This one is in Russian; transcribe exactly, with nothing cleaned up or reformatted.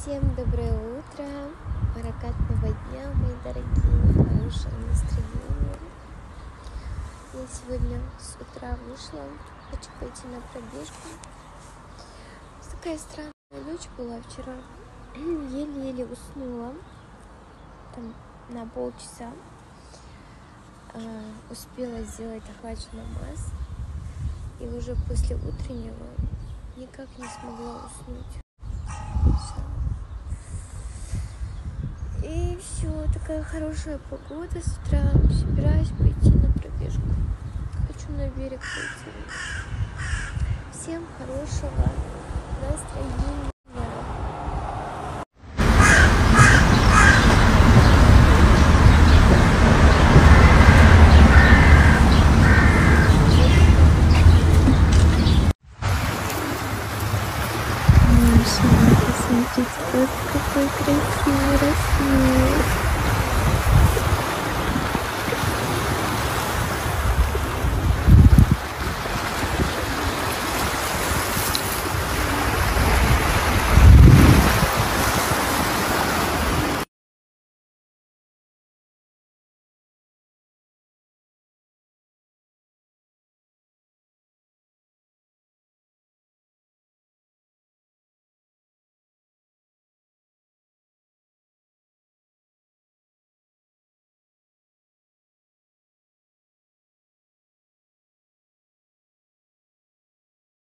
Всем доброе утро, баракатного дня, мои дорогие, хорошее настроение. Я сегодня с утра вышла, хочу пойти на пробежку. Такая странная ночь была вчера, еле-еле уснула, там на полчаса. А, успела сделать ахват намаз, и уже после утреннего никак не смогла уснуть. И все, такая хорошая погода с утра. Собираюсь пойти на пробежку. Хочу на берег пойти. Всем хорошего настроения. Смотрите, какой красивый рассвет.